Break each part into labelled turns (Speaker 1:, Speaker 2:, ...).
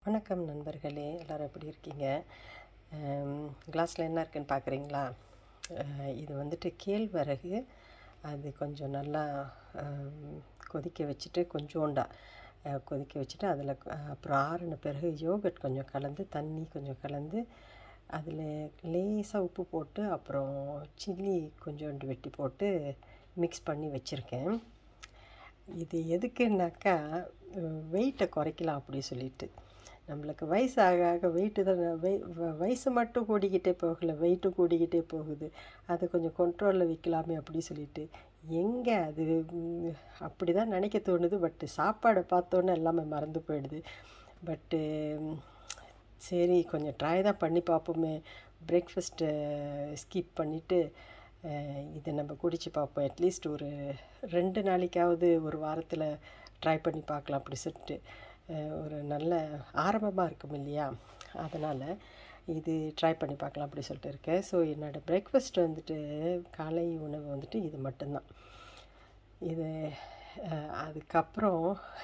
Speaker 1: வணக்கம் நண்பர்களே, எல்லோரும் எப்படி இருக்கீங்க? கிளாஸில் என்ன இருக்குன்னு பார்க்குறீங்களா? இது வந்துட்டு கேழ்வரகு. அது கொஞ்சம் நல்லா கொதிக்க வச்சுட்டு கொஞ்சோண்டா கொதிக்க வச்சுட்டு அதில் அப்புறம் ஆறின பிறகு யோகட் கொஞ்சம் கலந்து தண்ணி கொஞ்சம் கலந்து அதில் லேசாக உப்பு போட்டு அப்புறம் சில்லி கொஞ்சோண்டு வெட்டி போட்டு மிக்ஸ் பண்ணி வச்சுருக்கேன். இது எதுக்குன்னாக்கா வெயிட்டை குறைக்கலாம் அப்படி சொல்லிட்டு. நம்மளுக்கு வயசு ஆக ஆக வெயிட்டு தான் வயசு மட்டும் கூடிக்கிட்டே போகலை, வெயிட்டும் கூடிக்கிட்டே போகுது. அதை கொஞ்சம் கண்ட்ரோலில் வைக்கலாமே அப்படி சொல்லிட்டு எங்கே அது அப்படி தான் நினைக்க தோணுது. பட்டு சாப்பாடை பார்த்தோன்னே எல்லாமே மறந்து போயிடுது. பட்டு சரி கொஞ்சம் ட்ரை தான் பண்ணி பார்ப்போமே. பிரேக்ஃபாஸ்ட்டை ஸ்கிப் பண்ணிவிட்டு இதை நம்ம குடித்து பார்ப்போம். அட்லீஸ்ட் ஒரு 2 நாளைக்காவது ஒரு வாரத்தில் ட்ரை பண்ணி பார்க்கலாம் அப்படி சொல்லிட்டு ஒரு நல்ல ஆரம்பமாக இருக்கும் இல்லையா? அதனால் இது ட்ரை பண்ணி பார்க்கலாம் அப்படி சொல்லிட்டு இருக்கேன். ஸோ என்னோடய பிரேக்ஃபாஸ்ட் வந்துட்டு காலை உணவு வந்துட்டு இது மட்டும்தான். இது அதுக்கப்புறம்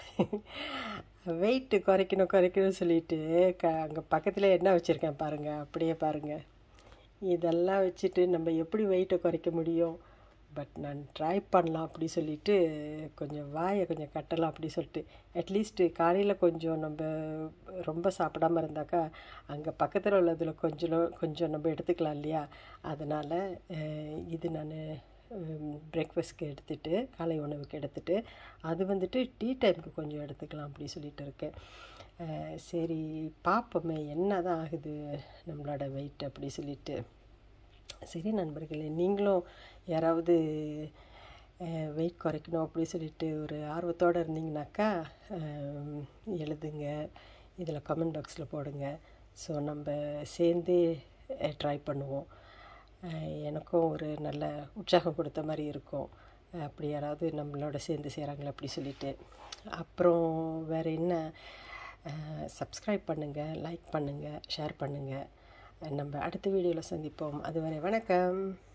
Speaker 1: வெயிட்டு குறைக்கணும்னு சொல்லிட்டு அங்கே பக்கத்தில் என்ன வச்சுருக்கேன் பாருங்கள், அப்படியே பாருங்கள். இதெல்லாம் வச்சுட்டு நம்ம எப்படி வெயிட்டை குறைக்க முடியும்? பட் நான் ட்ரை பண்ணலாம் அப்படி சொல்லிவிட்டு கொஞ்சம் வாயை கொஞ்சம் கட்டலாம் அப்படி சொல்லிட்டு அட்லீஸ்ட்டு காலையில் கொஞ்சம் நம்ம ரொம்ப சாப்பிடாமல் இருந்தாக்கா அங்கே பக்கத்தில் உள்ளதில் கொஞ்சம் நம்ம எடுத்துக்கலாம் இல்லையா? அதனால் இது நான் பிரேக்ஃபாஸ்ட்க்கு எடுத்துகிட்டு காலை உணவுக்கு எடுத்துகிட்டு அது வந்துட்டு டீ டைமுக்கு கொஞ்சம் எடுத்துக்கலாம் அப்படி சொல்லிட்டு இருக்கேன். சரி பார்ப்போமே என்ன தான் ஆகுது நம்மளோட வெயிட் அப்படி சொல்லிட்டு. சரி நண்பர்களே, நீங்களும் யாராவது வெயிட் குறைக்கணும் அப்படி சொல்லிட்டு ஒரு ஆர்வத்தோடு இருந்தீங்கனாக்கா எழுதுங்க, இதில் கமெண்ட் பாக்ஸில் போடுங்க. ஸோ நம்ம சேர்ந்தே ட்ரை பண்ணுவோம். எனக்கும் ஒரு நல்ல உற்சாகம் கொடுத்த மாதிரி இருக்கும். அப்படி யாராவது நம்மளோட சேர்ந்து செய்கிறாங்களே அப்படி சொல்லிட்டு. அப்புறம் வேறு என்ன, சப்ஸ்கிரைப் பண்ணுங்கள், லைக் பண்ணுங்கள், ஷேர் பண்ணுங்கள். நம்ம அடுத்த வீடியோவில் சந்திப்போம். அதுவரை வணக்கம்.